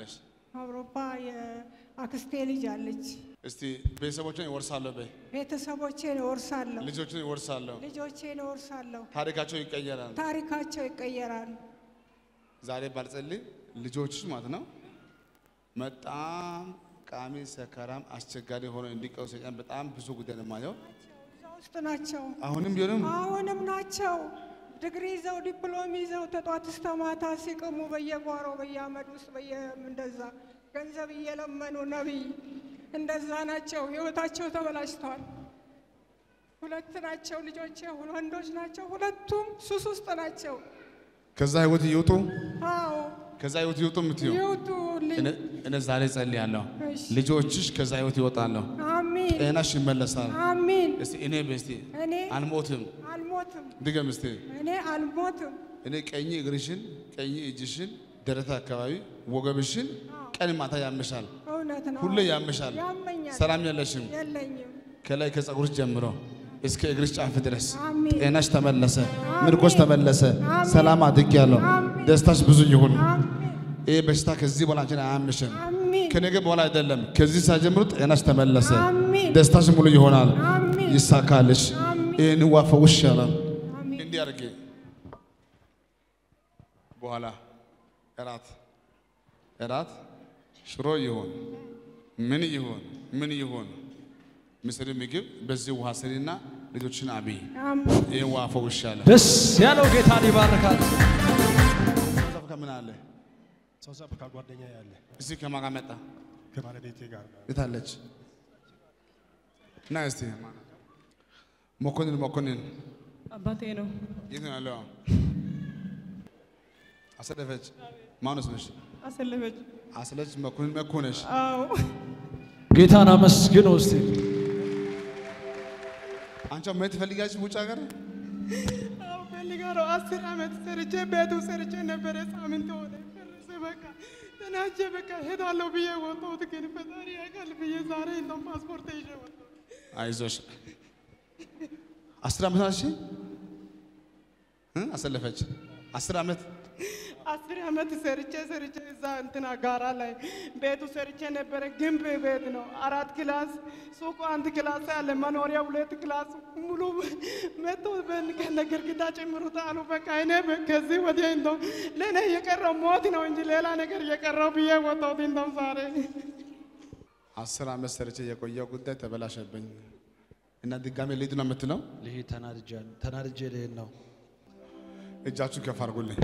አለሽ አውሮፓ የአክስቴ ልጅ አለች እስቲ ቤተሰቦቼን ይወርሳለሁ በይ ቤተሰቦቼን ይወርሳለሁ ልጆቼን ይወርሳለሁ ልጆቼን ይወርሳለሁ ታሪካቸው ይቀየራል ዛሬ ባልጸልይ ልጆችሽ ማለት ነው በጣም ቃሚ ሰከራም አስቸጋሪ ሆኖ እንዲቀሩ ሰይጣን በጣም ብዙ ጉዳይ ነው ማየው ውስጥ ናቸው አሁንም ናቸው ዲግሪ ይዘው ዲፕሎማ ይዘው ተጧት እስከ ማታ ሲቀሙ በየጓሮ በየአመድ ውስጥ እንደዛ ገንዘብ እየለመኑ ነብይ እንደዛ ናቸው ህይወታቸው ተበላሽቷል ሁለት ናቸው ልጆቼ ወንዶች ናቸው ሁለቱም ሱስ ውስጥ ናቸው ከዛ ህይወት ይወጡ አዎ ከዛ ህይወት ይወጡ ምትዩ እኔ ዛሬ ጸልያለሁ ልጆችሽ ከዛ ህይወት ይወጣሉ አሜን ጤናሽ ይመለሳል አሜን እስቲ እኔ አልሞትም ድገም እስቲ እኔ አልሞትም እኔ ቀኝ እግርሽን ቀኝ እጅሽን ደረታ አካባቢ ወገብሽን ቀን ማታ ያመሻል እውነት ነው ሁሌ ያመሻል ሰላም የለሽም ከላይ ከጸጉርሽ ጀምሮ እስከ እግርሽ ጫፍ ድረስ ጤናሽ ተመለሰ ምርኮሽ ተመለሰ ሰላም አድርጊያለሁ ደስታሽ ብዙ ይሁን ይሄ በሽታ ከዚህ በኋላ አንቺን አያምሽም ከነገ በኋላ አይደለም ከዚህ ሳጀምሩ ጤናሽ ተመለሰ ደስታሽ ሙሉ ይሆናል ይሳካልሽ ይሄን ዋፈውሽ ያላል እንዲህ አድርጌ በኋላ እራት ሽሮ ይሁን ምን ይሁን ምስሪ ምግብ በዚህ ውሃ ስሪና ልጆችን አብይ ይሄ ዋፈውሽ ያላል ደስ ያለው ጌታን ይባርካል ከምን አለ ሰው ሰብካ ጓደኛ ያለ እዚህ ከማጋ መጣ ከባለቤቴ ጋር የታለች ና እስቲ መኮንን አባቴ ነው የት ነው ያለው አሰለፈች ማነው ስምሽ አሰለች መኮንነሽ አዎ ጌታን አመስግኑ እስቲ አንቺ ምን ትፈልጋለሽ ውጭ ሀገር አዎ ፈልጋለሁ 10 አመት ሰርቼ ነበር ሳምንት ሆነ በቃ ተናጀ በቃ ሄዳለሁ ብዬ ወጣሁት ግን ፈጣሪ ያውቃል ብዬ ዛሬ እንደው ፓስፖርት ይዤ ወጣሁ አይዞሽ 10 አመት አልሽ አሰለፈች 10 አመት ሰርቼ እዛ እንትና ጋራ ላይ ቤቱ ሰርቼ ነበር ግንብ ቤት ነው 4 ክላስ ሱቁ 1 ክላስ ያለ መኖሪያ 2 ክላስ ሙሉ መቶ በነገር ግዳ ጨምሩት አሉ በቃ እኔ ከዚህ ወዲያ እንደው ለኔ የቀረው ሞት ነው እንጂ ሌላ ነገር የቀረው ብዬ ወጣሁት እንደው ዛሬ 10 አመት ሰርቼ የቆየው ጉዳይ ተበላሸብኝ እና ድጋሜ ልሂድ ነው የምትለው ልሂድ ተናድጄ ልሂድ ነው እጃችሁ ከፍ አድርጉልኝ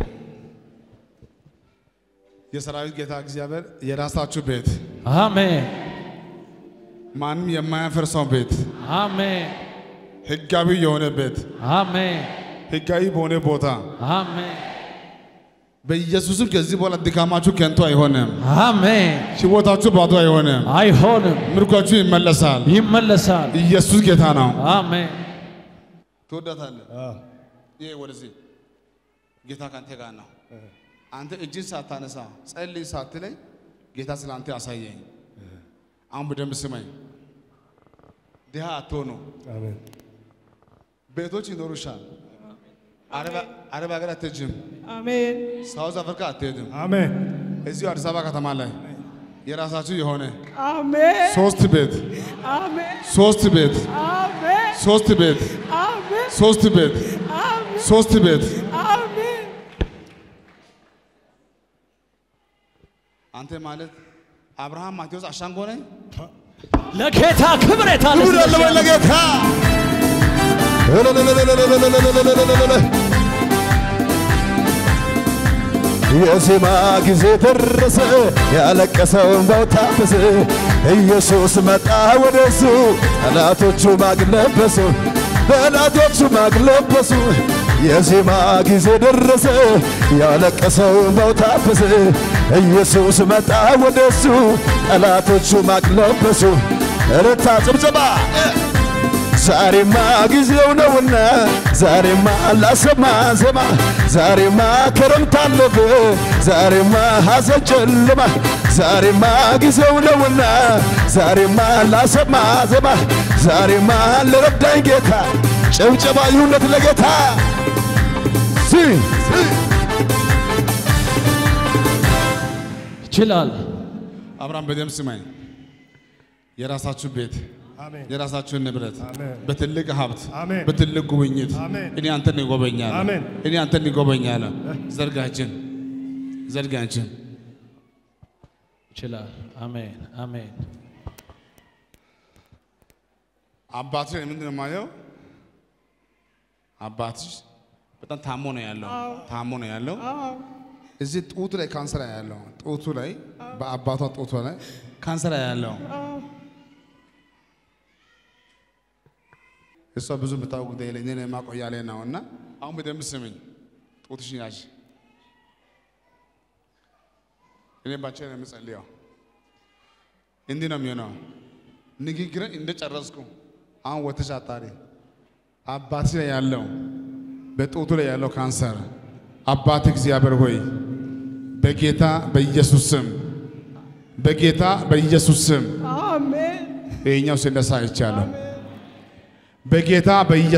የሰራዊት ጌታ እግዚአብሔር የራሳችሁ ቤት አሜን ማንም የማያፈርሰው ቤት አሜን ህጋዊ የሆነ ቤት አሜን ህጋዊ በሆነ ቦታ አሜን በኢየሱስም ከዚህ በኋላ ድካማችሁ ከንቱ አይሆንም አሜን ህይወታችሁ ባዶ አይሆንም ምርኳችሁ ይመለሳል ኢየሱስ ጌታ ነው አሜን ትወዳታለህ ይሄ ወደዚህ ጌታ ካንተ ጋር ነው አንተ እጅን ሳታነሳ ጸልይ ሳትለኝ ጌታ ስላንተ ያሳየኝ አሁን በደንብ ስማኝ ድሃ አትሆኑ አሜን ቤቶች ይኖሩሻል አረብ ሀገር አትሄጂም አሜን ሳውዝ አፍሪካ አትሄጂም አሜን እዚሁ አዲስ አበባ ከተማ ላይ የራሳችሁ የሆነ አሜን 3 ቤት አሜን 3 ቤት አሜን 3 ቤት አሜን 3 ቤት አሜን 3 ቤት አሜን አንተ ማለት አብርሃም ማቴዎስ አሻንጎ ነኝ ለጌታ ክብር የታለ ለጌታ የዜማ ጊዜ ደረሰ ያለቀሰው እንባው ታፈሰ ኢየሱስ መጣ ወደሱ ጠላቶቹ ማግለበሱ የዜማ ጊዜ ደረሰ ያለቀሰው እንባው ታፈሰ ኢየሱስ መጣ ወደሱ ጠላቶቹ ማግለበሱ እረታ ጭብጨባ ዛሬማ ጊዜው ነውና ዛሬማ ላሰማ ዜማ ዛሬማ ክረምት አለፈ ዛሬማ ሐዘን ጨለማ ዛሬማ ጊዜው ነውና ዛሬማ ላሰማ ዜማ ዛሬማ ለረዳኝ ጌታ ጭብጨባ ይሁንለት ለጌታ ይችላል አብርሃም በደም ስማኝ የራሳችሁ ቤት አሜን የራሳችሁን ንብረት አሜን በትልቅ ሀብት አሜን በትልቅ ጉብኝት አሜን እኔ አንተን ይጎበኛለሁ አሜን እኔ አንተን ይጎበኛለሁ ዘርጋችን ይችላል አሜን አሜን አባትሽ ምንድን ነው የማየው አባትሽ በጣም ታሞ ነው ያለው እዚህ ጡቱ ላይ ካንሰር ያለው ጡቱ ላይ በአባቷ ጡቱ ላይ ካንሰር ያለው እሷ ብዙ የምታውቁ ጉዳይ ላይ እኔ ማቆያ ላይ ነውና አሁን በደንብ ስሚኝ ጡትሽን ያዥ እኔ ባንቺ ነው የምጸልየው እንዲህ ነው የሚሆነው ንግግርን እንደጨረስኩ አሁን ወተሽ አጣሪ አባትሽ ላይ ያለው በጡቱ ላይ ያለው ካንሰር አባት እግዚአብሔር ሆይ በጌታ በኢየሱስ ስም አሜን ይሄኛው ሲነሳ ይቻላል በጌታ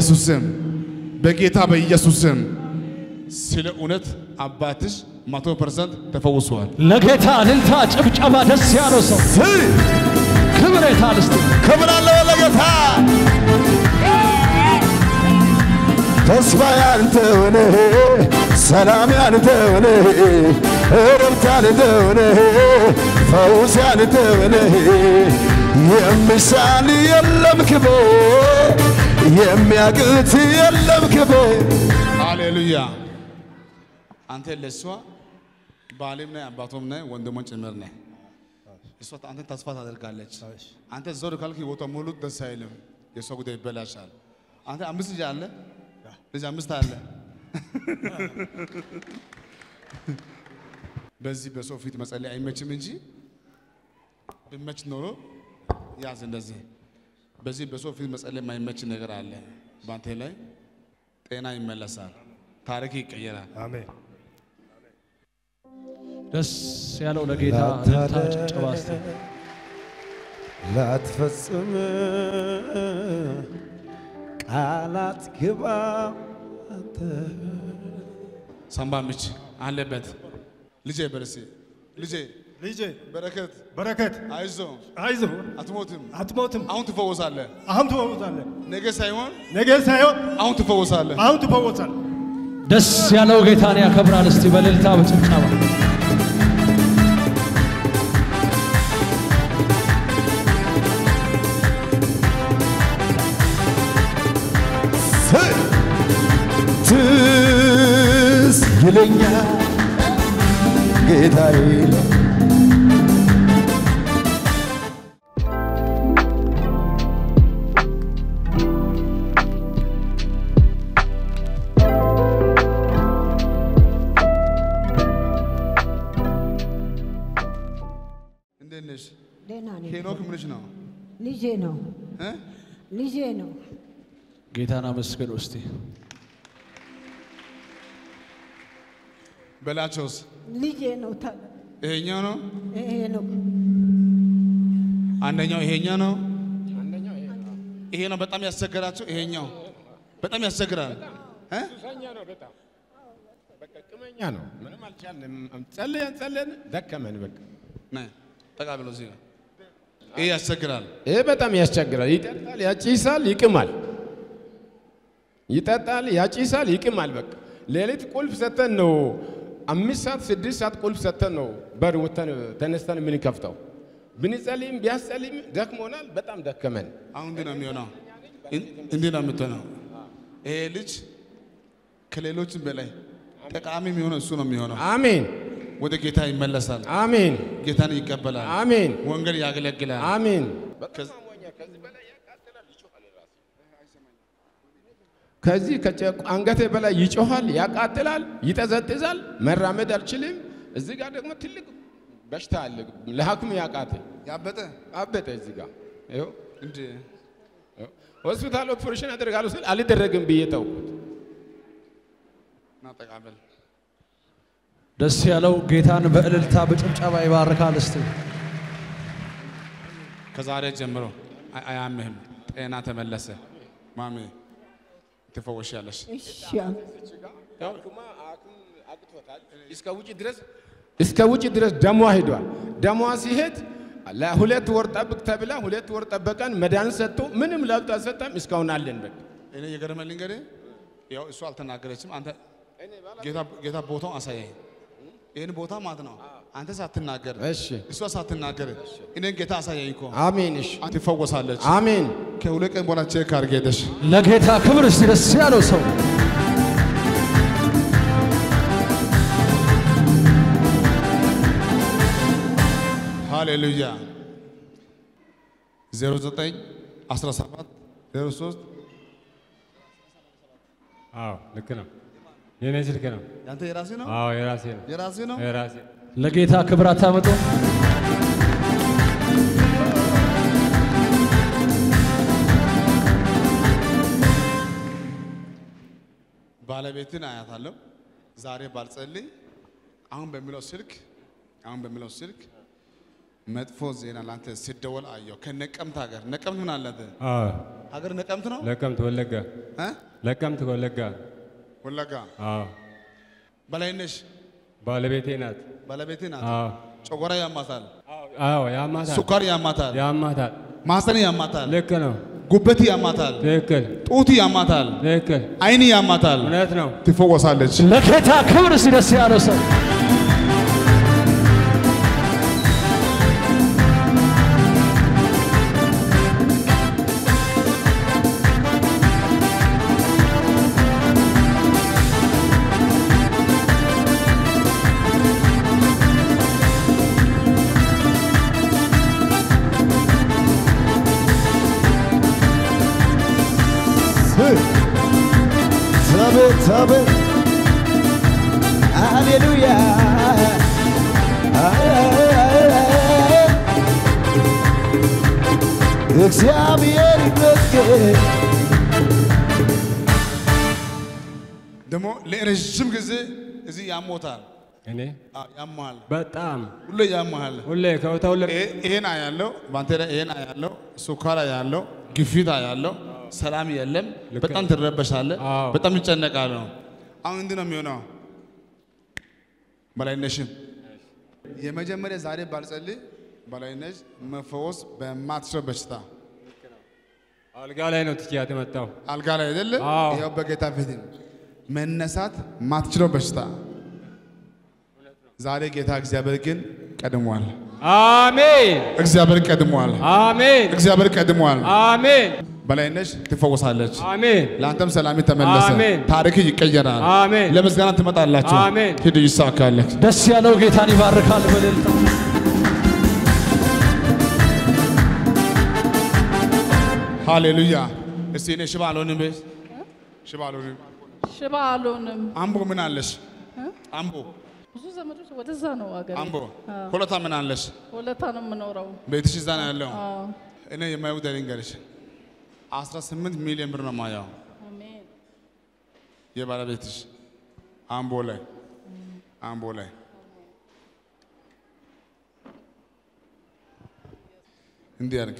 በኢየሱስ ስም ስለ እውነት አባትሽ 100% ተፈውሷል ለጌታ እልልታ ጭብጨባ ደስ ያለው ሰው ክብር የታልስት ክብራለሁ ለጌታ ተስፋ ያንተው ነህ ሰላም ያንተው ነህ እረፍት ያንተው ነህ ፈውስ ያንተው ነህ የሚሳል የለም ክብር የሚያቅት የለም ክብር ሃሌሉያ አንተ ለሷ ባለም ነህ አባቶም ነህ ወንድሞች ጭምር ነህ እሷ አንተ ተስፋ ታደርጋለች አንተ ዞር ካልክ ቦታ ሙሉ ደስ አይልም የሷ ጉዳይ ይበላሻል አንተ አምስት ልጅ አለ ልጅ አምስት አለ በዚህ በሰው ፊት መጸለይ አይመችም እንጂ ቢመች ኖሮ ያዝ እንደዚህ በዚህ በሰው ፊት መጸለይ የማይመች ነገር አለ ባንተ ላይ ጤና ይመለሳል ታሪክ ይቀየራል አሜን ደስ ያለው ለጌታ እልልታ ጭብጨባ እስቲ ላትፈጽም ቃላት ግባ አንተ ሰንባ ምች አለበት ልጄ በርሲ ልጄ በረከት አይዞ አትሞትም አሁን ትፈወሳለህ ነገ ሳይሆን አሁን ትፈወሳለህ ደስ ያለው ጌታን ያከብራል እስቲ በእልልታ በጭብጨባ ትዝ ይለኛል ጌታዬ እንዴት ነሽ ደህና ነኝ ሄኖክ ምንሽ ነው ልጄ ነው ጌታን አመስግኑ እስቲ በላቸውስ ልጄ ነው ታለ ይሄኛው ነው ይሄ ነው አንደኛው ይሄኛው ነው ይሄ ነው በጣም ያስቸገራችሁ ይሄኛው በጣም ያስቸግራል ሱሰኛ ነው በጣም በቃ ቅመኛ ነው ምንም አልቻለም ጸልየን ደከመን በቃ ነይ ተቃብሎ እዚህ ጋር ይሄ ያስቸግራል ይሄ በጣም ያስቸግራል ይጠጣል ያጭሳል ይቅማል በቃ ሌሊት ቁልፍ ሰተን ነው 5 ሰዓት 6 ሰዓት ቁልፍ ሰተን ነው በር ወተን ተነስተን ምን ከፍተው ብንጸልይም ቢያስጸልይም ደክሞናል በጣም ደከመን አሁን ግን ነው የሚሆነው እንዴ ነው የምትሆነው ይሄ ልጅ ከሌሎችም በላይ ጠቃሚ የሚሆነው እሱ ነው የሚሆነው አሜን ወደ ጌታ ይመለሳል አሜን ጌታን ይቀበላል አሜን ወንጌል ያገለግላል አሜን ከዚህ አንገቴ በላይ ይጮሃል ያቃጥላል ይጠዘጥዛል መራመድ አልችልም እዚህ ጋር ደግሞ ትልቅ በሽታ አለ ለሐኪም ያቃተ አበጠ እዚህ ጋር ይኸው እንዴ ሆስፒታል ኦፕሬሽን አደርጋለሁ ስል አልደረግም ብዬ ተውኩት ናጠቃበል ደስ ያለው ጌታን በእልልታ በጭብጨባ ይባርካል እስቲ ከዛሬ ጀምሮ አያምህም ጤና ተመለሰ ማሚ ትፈወሻለሽ እሺ ያውኩማ አቅም አቅቶታል እስከ ውጪ ድረስ ደሟ ሄዷል ደሟ ሲሄድ ለሁለት ወር ጠብቅ ተብላ 2 ወር ጠበቀን። መድኃኒት ሰጥቶ ምንም ለውጥ አልሰጠም። እስካሁን አለን። በቃ እኔ የገረመልኝ እንግዲህ ያው እሷ አልተናገረችም። አንተ ጌታ ቦታውን አሳየኝ። ይሄን ቦታ ማለት ነው አንተ ሳትናገር እሺ እሷ ሳትናገር እኔን ጌታ አሳየኝ እኮ። አሜን። እሺ ትፈወሳለች። አሜን። ከሁለት ቀን በኋላ ቼክ አድርጌ ሄደሽ ለጌታ ክብር እስቲ ደስ ያለው ሰው ሃሌሉያ 09 17 03 አዎ ልክ ነው። የኔ ስልክ ነው። ያንተ የራሴ ነው? አዎ የራሴ ነው። የራሴ ነው? የራሴ ለጌታ ክብር አታመጡ። ባለቤትን አያታለሁ። ዛሬ ባልጸልይ አሁን በሚለው ስልክ መጥፎ ዜና ላንተ ሲደወል አየሁ። ከነቀምት ሀገር ነቀምት ምን አለ? አዎ ሀገር ነቀምት ነው? ለቀምት ወለጋ ለቀምት ወለጋ ወለጋ። አዎ በላይነሽ ባለቤቴ ናት። ባለቤቴ ናት። አዎ ጨጓራ ያማታል። አዎ ያማታል። ሱካር ያማታል። ያማታል። ማህፀን ያማታል። ልክ ነው። ጉበት ያማታል። ትክክል። ጡት ያማታል። ትክክል። አይን ያማታል። እውነት ነው። ትፈወሳለች። ለጌታ ክብር እስቲ ደስ ያለው ሰው አቤት ሃሌሉያ እግዚአብሔር ይመስገን። ደግሞ ለረጅም ጊዜ እዚህ ያሞታል። እኔ ያማል። በጣም ሁሌ ያማል። ሁሌ ከወተውለ ይሄን አያለው ባንተ ላይ ይሄን አያለው፣ ሱካር አያለው፣ ግፊት አያለው፣ ሰላም የለም። በጣም ትረበሻለህ፣ በጣም ይጨነቃለህ። አሁን እንዲህ ነው የሚሆነው። በላይነሽም የመጀመሪያ ዛሬ ባልጸልይ በላይነሽ መፈወስ በማትችለው በሽታ አልጋ ላይ ነው ትችያት የመጣው። አልጋ ላይ አይደለ? ያው በጌታ ፊት መነሳት ማትችለው በሽታ ዛሬ ጌታ እግዚአብሔር ግን ቀድሟል። አሜን። እግዚአብሔር ቀድሟል። አሜን። እግዚአብሔር ቀድሟል። አሜን። በላይነሽ ትፈወሳለች። አሜን። ለአንተም ሰላም ተመለሰ። ታሪክ ይቀየራል። አሜን። ለምስጋና ትመጣላችሁ። አሜን። ሂድ ይሳካልህ። ደስ ያለው ጌታን ይባርካል። በእልልታ ሃሌሉያ። እስቲ እኔ ሽባ አልሆንም በይ። ሽባ አልሆንም። ሽባ አልሆንም። አምቦ ምን አለሽ? አምቦ ብዙ ዘመዶች ወደዛ ነው አገሬ። አምቦ ሆለታ ምን አለሽ? ሆለታ ነው የምኖረው። ቤትሽ እዛ ነው ያለው? እኔ የማየው ልንገርሽ 18 ሚሊዮን ብር ነው የማየው። አሜን። የባለቤትሽ አምቦ ላይ እንዲህ አድርግ።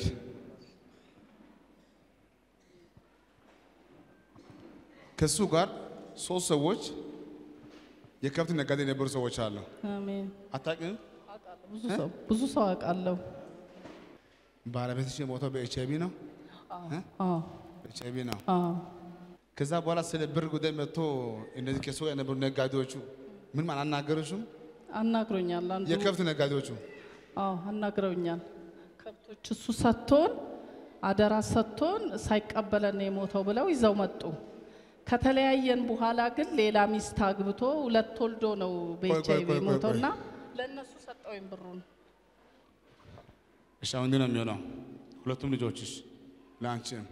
ከሱ ጋር 3 ሰዎች የከብት ነጋዴ የነበሩ ሰዎች አሉ። አሜን። አታውቂም? ብዙ ሰው አውቃለሁ። ባለቤትሽ የሞተው በኤችአይቪ ነው? ኤችአይቪ ነው። ከዛ በኋላ ስለ ብር ጉዳይ መጥቶ እነዚህ ከሱ ጋር የነበሩ ነጋዴዎቹ ምን አናገሩሽም? አናግሮኛል። አንዱ የከብት ነጋዴዎቹ አናግረውኛል። ከብቶች እሱ ሰጥቶን አደራ ሰጥቶን ሳይቀበለን የሞተው ብለው ይዘው መጡ። ከተለያየን በኋላ ግን ሌላ ሚስት አግብቶ 2 ወልዶ ነው በኤችአይቪ ሞተውና ለነሱ ሰጠውኝ ብሩን። እሺ አሁን ነው የሚሆነው። ሁለቱም ልጆችሽ ለአንቺም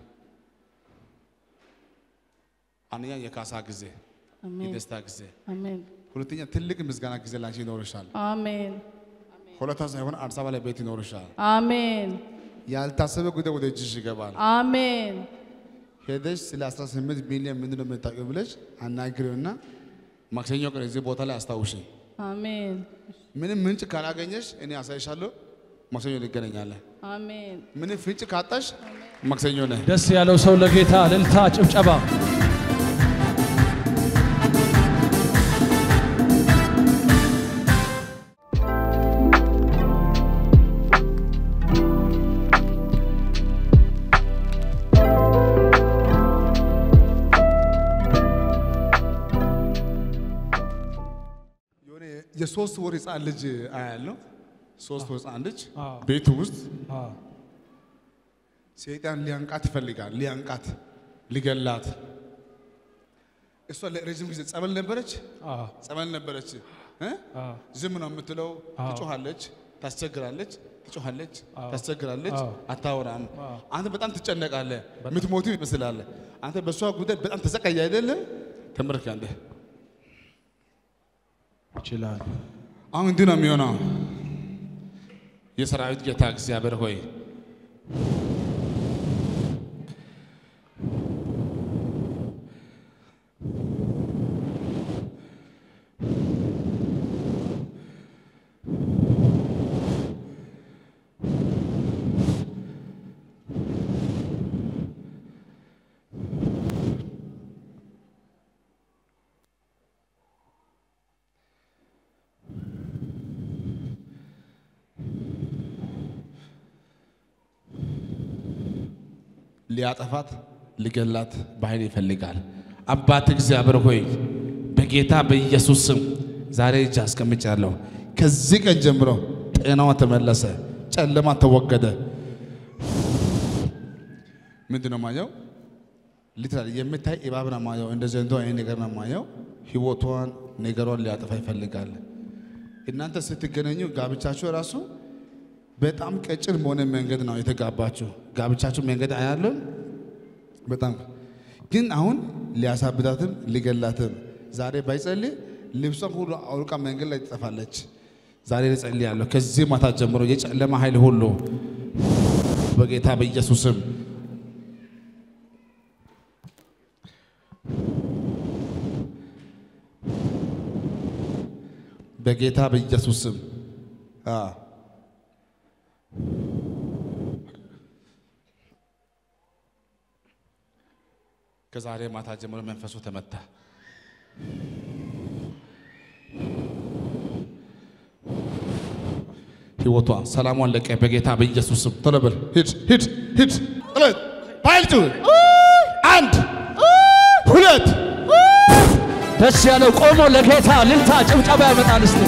አንደኛ የካሳ ጊዜ፣ የደስታ ጊዜ፣ አሜን። ሁለተኛ ትልቅ ምስጋና ጊዜ ላንቺ ይኖርሻል። አሜን። ሁለታ ሳይሆን አዲስ አበባ ላይ ቤት ይኖርሻል። አሜን። ያልታሰበ ጉዳይ ወደ እጅሽ ይገባል። አሜን። ሄደሽ ስለ 18 ሚሊዮን ምንድነው የምታውቂው ብለሽ አናግሪውና ማክሰኞ ቀን እዚህ ቦታ ላይ አስታውሺ። አሜን። ምንም ምንጭ ካላገኘሽ እኔ አሳይሻለሁ። ማክሰኞ እንገናኛለን። አሜን። ምንም ፍንጭ ካጣሽ ማክሰኞ ነህ። ደስ ያለው ሰው ለጌታ እልልታ ጭብጨባ የሶስት ወር ሕፃን ልጅ አያለው 3 ወር ሕፃን ልጅ ቤት ውስጥ ሰይጣን ሊያንቃት ይፈልጋል ሊያንቃት ሊገላት እሷ ለረጅም ጊዜ ጸበል ነበረች ዝም ነው የምትለው ትጮሃለች ታስቸግራለች ታስቸግራለች አታወራም አንተ በጣም ትጨነቃለህ ምትሞቱ ይመስላል አንተ በሷ ጉዳይ በጣም ተሰቃየ አይደለ ተመርከንደ ይችላል አሁን እንዲህ ነው የሚሆነው የሰራዊት ጌታ እግዚአብሔር ሆይ ሊያጠፋት ሊገላት በኃይል ይፈልጋል አባት እግዚአብሔር ሆይ በጌታ በኢየሱስ ስም ዛሬ እጅ አስቀምጫለሁ ከዚህ ቀን ጀምሮ ጤናዋ ተመለሰ ጨለማ ተወገደ ምንድነው ማየው ሊትራሊ የምታይ ኢባብና ማየው እንደዚህ እንደው አይኔ ነገር ነው ማየው ህይወቷን ነገሯን ሊያጠፋ ይፈልጋል እናንተ ስትገናኙ ጋብቻችሁ ራሱ በጣም ቀጭን በሆነ መንገድ ነው የተጋባችሁ ጋብቻችሁ መንገድ አያለም በጣም ግን አሁን ሊያሳብዳትም ሊገላትም ዛሬ ባይጸልይ ልብሷን ሁሉ አውልቃ መንገድ ላይ ትጠፋለች ዛሬ ልጸልያለሁ ከዚህ ማታ ጀምሮ የጨለማ ኃይል ሁሉ በጌታ በኢየሱስ ስም በጌታ በኢየሱስ ስም ከዛሬ ማታ ጀምሮ መንፈሱ ተመታ ህይወቷ ሰላሟን ለቀ በጌታ በኢየሱስ ስም ተለበል ሂድ ባይልቱ 1 2 ደስ ያለው ቆሞ ለጌታ ልልታ ጭብጨባ ያመጣል እስቲ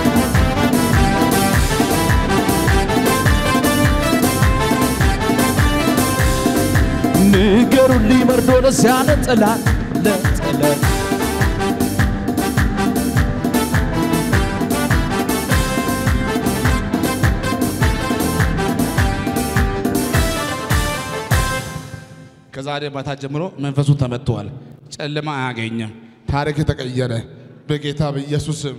ንገሩን ሊመርዶ ለዚያ ለጠላት ከዛሬ ማታ ጀምሮ መንፈሱ ተመቷል ጨለማ አያገኘም ታሪክ ተቀየረ በጌታ በኢየሱስ ስም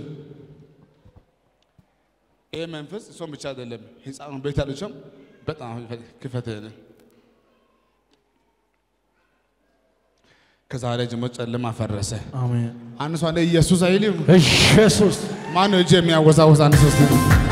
ይሄ መንፈስ እሷም ብቻ አይደለም ሕፃኑን ቤት ያለችም በጣም ክፈተነ ከዛሬ ጀምሮ ጨለማ ፈረሰ አሜን አንሷ ኢየሱስ አይልም ኢየሱስ ማን ነው እጄ የሚያወዛውዝ አንሶስ